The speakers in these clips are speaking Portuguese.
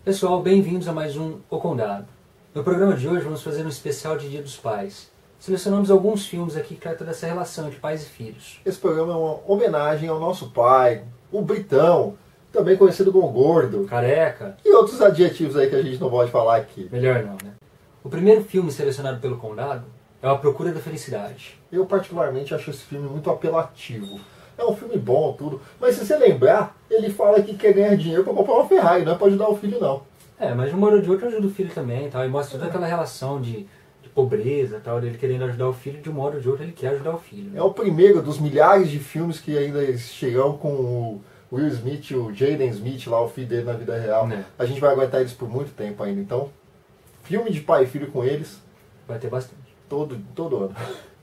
Pessoal, bem-vindos a mais um O Condado. No programa de hoje vamos fazer um especial de Dia dos Pais. Selecionamos alguns filmes aqui que tratam dessa relação de pais e filhos. Esse programa é uma homenagem ao nosso pai, o Britão, também conhecido como Gordo, Careca. e outros adjetivos aí que a gente não pode falar aqui. Melhor não, né? O primeiro filme selecionado pelo Condado é A Procura da Felicidade. Eu particularmente acho esse filme muito apelativo. É um filme bom, tudo, mas se você lembrar, ele fala que quer ganhar dinheiro para comprar uma Ferrari, não é para ajudar o filho não. Mas de um modo ou de outro ajuda o filho também, tal, e mostra toda aquela relação de pobreza, tal, dele querendo ajudar o filho, de um modo ou de outro ele quer ajudar o filho. Né? É o primeiro dos milhares de filmes que ainda chegam com o Will Smith, o Jaden Smith, lá o filho dele na vida real. A gente vai aguentar eles por muito tempo ainda, então filme de pai e filho com eles vai ter bastante. Todo ano.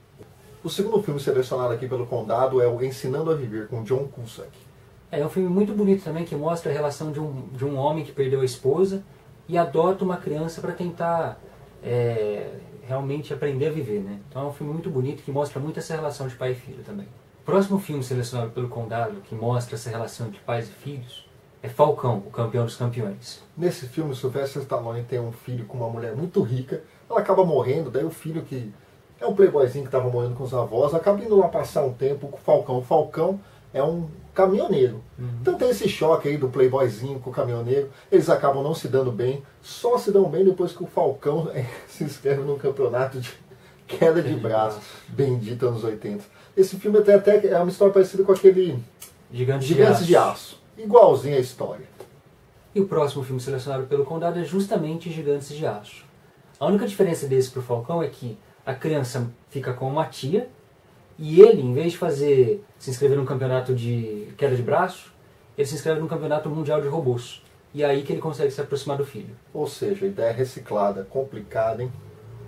O segundo filme selecionado aqui pelo Condado é o Ensinando a Viver, com John Cusack. É um filme muito bonito também, que mostra a relação de um homem que perdeu a esposa e adota uma criança para tentar realmente aprender a viver, né? Então é um filme muito bonito que mostra muito essa relação de pai e filho também. O próximo filme selecionado pelo Condado, que mostra essa relação de pais e filhos, é Falcão, o campeão dos campeões. Nesse filme, o Sylvester Stallone tem um filho com uma mulher muito rica, ela acaba morrendo, daí o filho, que é um playboyzinho que estava morando com os avós, acaba indo lá passar um tempo com o Falcão. O Falcão é um caminhoneiro. Então tem esse choque aí do playboyzinho com o caminhoneiro, eles acabam não se dando bem, só se dão bem depois que o Falcão se inscreve num campeonato de queda de braço, bendito anos 80. Esse filme até é uma história parecida com aquele Gigantes de Aço. Igualzinho a história. E o próximo filme selecionado pelo Condado é justamente Gigantes de Aço. A única diferença desse pro Falcão é que a criança fica com uma tia e ele, em vez de se inscrever num campeonato de queda de braço, ele se inscreve num campeonato mundial de robôs. E é aí que ele consegue se aproximar do filho. Ou seja, ideia reciclada, complicada, hein?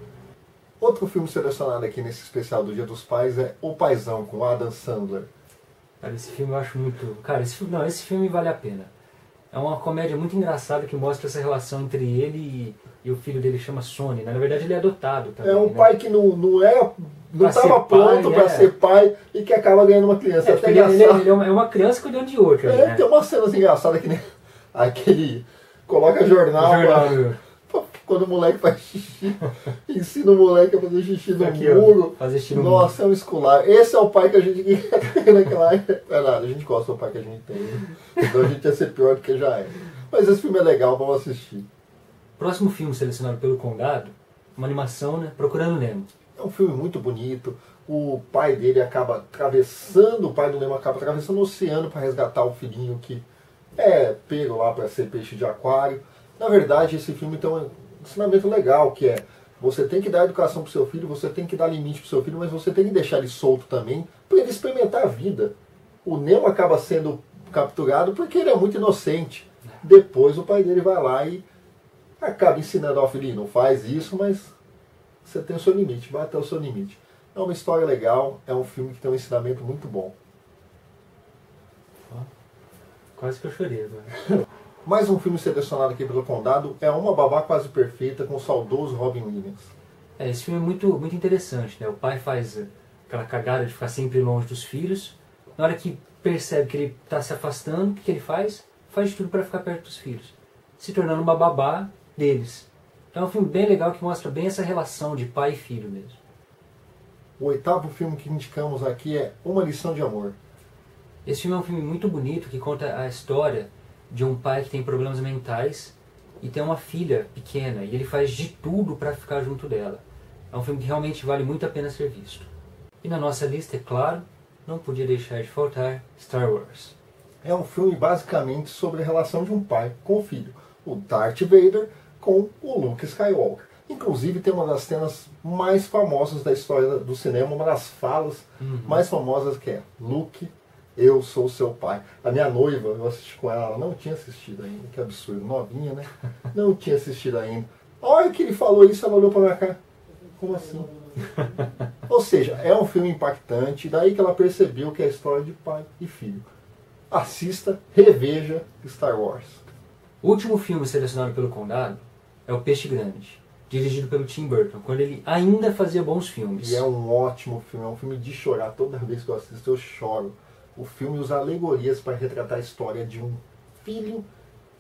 Outro filme selecionado aqui nesse especial do Dia dos Pais é O Paizão, com Adam Sandler. Cara, esse filme eu acho muito... Cara, esse filme vale a pena. É uma comédia muito engraçada que mostra essa relação entre ele e o filho dele, que chama Sonny. Na verdade, ele é adotado também. É um pai que não estava pronto para ser pai e que acaba ganhando uma criança. Ele é uma criança cuidando de outra. Né? Tem umas cenas engraçadas que nem aquele coloca jornal quando o moleque faz xixi, ensina o moleque a fazer xixi no muro. Fazer xixi no Nossa, é um escolar. Esse é o pai que a gente tem naquela época. É nada, a gente gosta do pai que a gente tem. Né? Então a gente ia ser pior do que já é. Mas esse filme é legal, vamos assistir. Próximo filme selecionado pelo Condado, uma animação, né? Procurando Nemo. É um filme muito bonito. O pai dele acaba atravessando, o pai do Nemo acaba atravessando o oceano para resgatar o filhinho que é pego lá para ser peixe de aquário. Na verdade, esse filme tem um ensinamento legal, que é: você tem que dar educação para o seu filho, você tem que dar limite para o seu filho, mas você tem que deixar ele solto também para ele experimentar a vida. O Nemo acaba sendo capturado porque ele é muito inocente. Depois o pai dele vai lá e acaba ensinando ao filho: não faz isso, mas você tem o seu limite, vai até o seu limite. É uma história legal, é um filme que tem um ensinamento muito bom. Quase que eu chorei agora. Mais um filme selecionado aqui pelo Condado é Uma Babá Quase Perfeita, com o saudoso Robin Williams. Esse filme é muito interessante, né? O pai faz aquela cagada de ficar sempre longe dos filhos. Na hora que percebe que ele está se afastando, o que ele faz? Faz de tudo para ficar perto dos filhos, se tornando uma babá deles. Então é um filme bem legal que mostra bem essa relação de pai e filho mesmo. O oitavo filme que indicamos aqui é Uma Lição de Amor. Esse filme é um filme muito bonito que conta a história de um pai que tem problemas mentais e tem uma filha pequena, e ele faz de tudo para ficar junto dela. É um filme que realmente vale muito a pena ser visto. E na nossa lista, é claro, não podia deixar de faltar Star Wars. É um filme basicamente sobre a relação de um pai com o filho, o Darth Vader com o Luke Skywalker. Inclusive tem uma das cenas mais famosas da história do cinema, uma das falas mais famosas, que é: Luke, eu sou seu pai. A minha noiva, eu assisti com ela não tinha assistido ainda, que absurdo, novinha, né? Não tinha assistido ainda. A hora que ele falou isso, ela olhou pra minha cara: como assim? Ou seja, é um filme impactante, daí que ela percebeu que é a história de pai e filho. Assista, reveja Star Wars. O último filme selecionado pelo Condado é O Peixe Grande, dirigido pelo Tim Burton, quando ele ainda fazia bons filmes. E é um ótimo filme, é um filme de chorar. Toda vez que eu assisto eu choro. O filme usa alegorias para retratar a história de um filho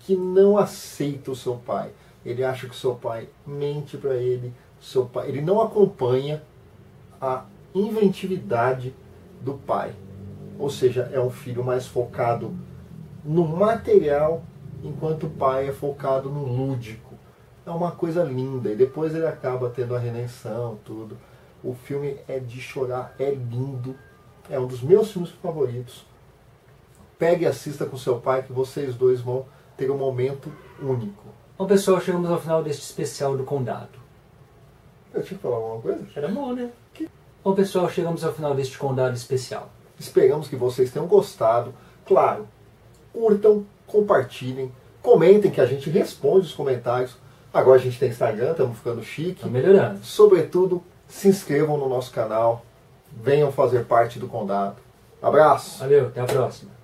que não aceita o seu pai. Ele acha que o seu pai mente para ele, ele não acompanha a inventividade do pai. Ou seja, é um filho mais focado no material, enquanto o pai é focado no lúdico. É uma coisa linda. E depois ele acaba tendo a redenção, tudo. O filme é de chorar, é lindo. É um dos meus filmes favoritos. Pegue e assista com seu pai, que vocês dois vão ter um momento único. Bom, pessoal, chegamos ao final deste especial do Condado. Eu tinha que falar alguma coisa? Era bom, né? Bom, pessoal, chegamos ao final deste Condado especial. Esperamos que vocês tenham gostado. Claro, curtam, compartilhem, comentem, que a gente responde os comentários. Agora a gente tem Instagram, estamos ficando chique. Tá melhorando. Sobretudo, se inscrevam no nosso canal. Venham fazer parte do Condado. Abraço! Valeu, até a próxima.